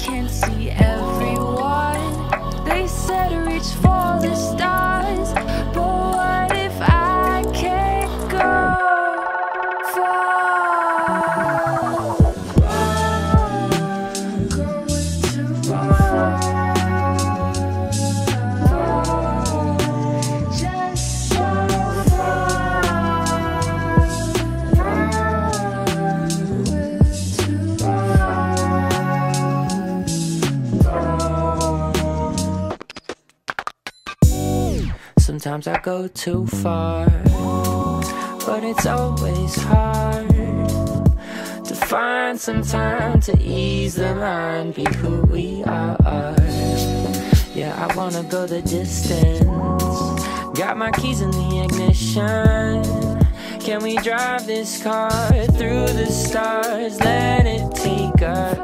can't see everyone. They said reach for the stars, but what if I can't go far? Going too far. Just so far. We're too far. Sometimes I go too far, but it's always hard to find some time to ease the mind, be who we are. Yeah, I wanna go the distance. Got my keys in the ignition. Can we drive this car through the stars? Let it take us.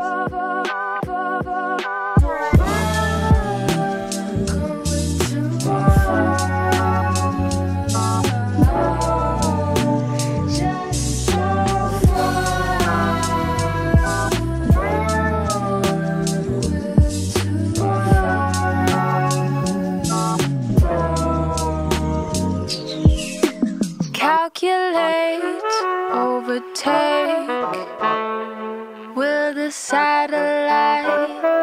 Calculate, overtake. Will the satellite